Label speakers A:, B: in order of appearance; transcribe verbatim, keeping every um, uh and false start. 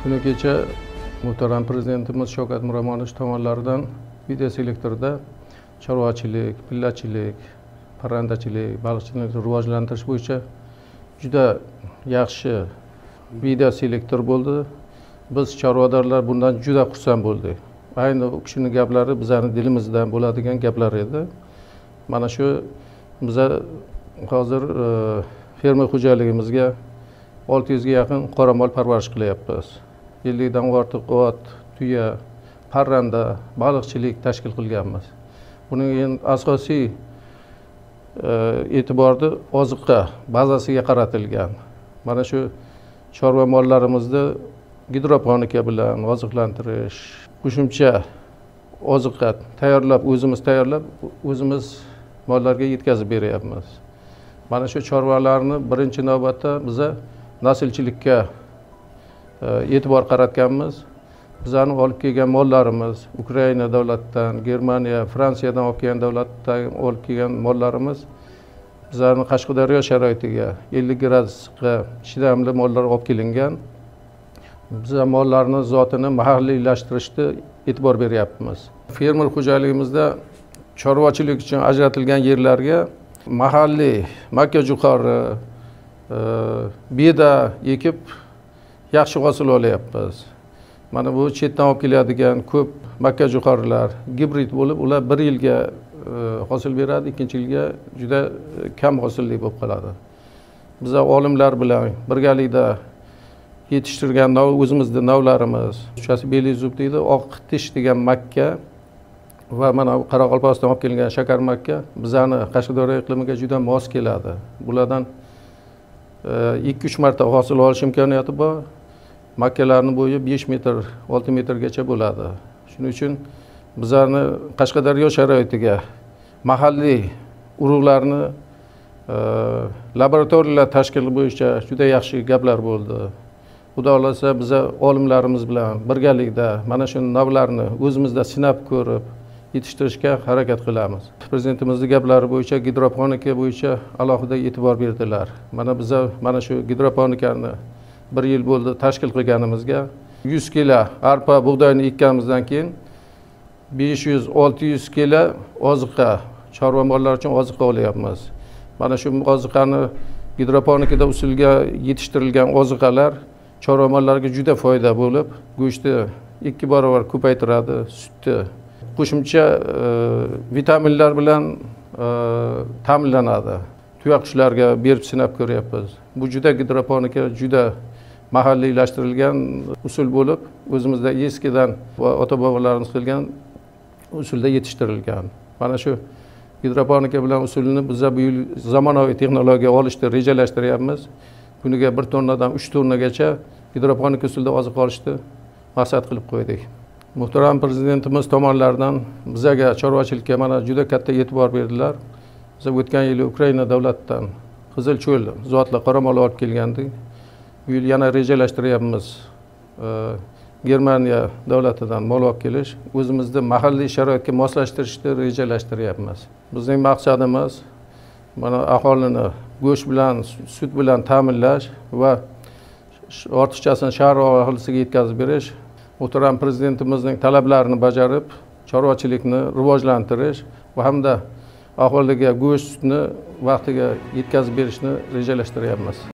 A: Kuni kecha muhtaram prezidentimiz Shavkat Miromonovich tomonidan video selektorda chorvachilik, pillachilik, parrandachilik, baliqchilikni rivojlantirish bo'yicha juda yaxshi video selektor bo'ldi. Biz chorvadorlar bundan juda xursand bo'ldik. Ayni u kishining gaplari bizning dilimizdan bo'ladigan gaplar edi. Mana shu biz hozir fermer xo'jaligimizga olti yuzga yaqin qoramol parvarish qilyapmiz. ellik dan ortiq ot, tuya, parranda, baliqchilik tashkil qilganmiz. Buning eng asosiy e'tiborni oziqa bazasiga qaratilgan. Mana shu chorva mollarimizni gidroponika bilan oziqlantirish, qo'shimcha oziqa tayyorlab, o'zimiz tayyorlab, o'zimiz mollarga yetkazib beryapmiz. Mana shu chorvalarni birinchi navbatda biz naslchilikka e'tibor qaratganmiz. Bizani olib kelgan mollarimiz Ukraina davlatidan, Germaniya, Fransiyadan olib kelgan davlatdan olib kelgan mollarimiz bizani Qashqadaryo sharoitiga ellik gradusga chidamli mollar olib kelingan. Biz mollarni zotini mahalliylashtirishga e'tibor beryapmiz. Fermer xo'jaligimizda chorvachilik uchun ajratilgan yerlarga mahalliy makka jo'xori, beda ekib yaxshi hosil olyapmiz. Mana bu chetdan olib keladigan ko'p makka jo'xorilar gibrid bo'lib, ular bir yilga hosil beradi, ikkinchi yilga juda kam hosilli bo'lib qoladi. Biz olimlar bilan birgalikda yetishtirgan o'zimizning navlarimiz, uchasi belizub deydi, oq tish degan makka va mana Qoraqalpog'istondan olib kelingan shakar makka bizani Qashqadaryo iqlimiga juda mos keladi. Bulardan ikki uch marta hosil olish imkoniyati bor. Makkalarning bo'yi besh metr, olti metrgacha bo'ladi. Shuning uchun bizani Qashqadaryo sharoitiga mahalliy urug'larni laboratoriyalar tashkili bo'yicha juda yaxshi gaplar bo'ldi. Xudo xolasa biz olimlarimiz bilan birgalikda mana shu navlarni o'zimizda sinab ko'rib yetishtirishga harakat qilamiz. Prezidentimizning gaplari bo'yicha gidroponika bo'yicha alohida e'tibor berdilar. Mana biz mana shu gidroponikani bir yil bo'ldi tashkil qilganimizga. yuz kilo arpa bug'doyni ekkanimizdan keyin besh yuz olti yuz kilo oziqa, chorva mollar uchun oziqa olyapmiz. Mana shu oziqani gidroponikada usulga yetishtirilgan oziqalar chorva mollarga juda foyda bo'lib, go'shtni ikki barobar ko'paytiradi, sutni qo'shimcha vitaminlar bilan ta'minlanadi. Tuyaqushlarga berib sinab ko'ryapmiz. Bu juda gidroponika juda mahalliylashtirilgan usul bo'lib, o'zimizda eskidan va ota-bobolarimiz qilgan usulda yetishtirilgan. Mana shu gidroponika bilan usulni biz bu yil zamonaviy texnologiya olishni rejalashtiryapmiz. Kuniga bir tonnadan uch tonnagacha gidroponika usulda oziq olishni maqsad qilib qo'ydik. Muhtaram prezidentimiz tomonidan bizga chorvachilikka mana juda katta e'tibor berdilar. Biz o'tgan yili Ukraina davlatidan qizil cho'l zotli qoramol olib kelgandik. Bu yil yana rejalashtiryapmiz. Germaniya davlatidan mol olib kelish, o'zimizni mahalliy sharoitga moslashtirishni rejalashtiryapmiz. Bizning maqsadimiz mana aholini go'sht bilan, sut bilan ta'minlash va ortiqchasini shahar aholisiga yetkazib berish. Muhtaram prezidentimizning talablarini bajarib, chorvachilikni rivojlantirish va hamda aholiga go'sht, sutni vaqtiga yetkazib berishni rejalashtiryapmiz.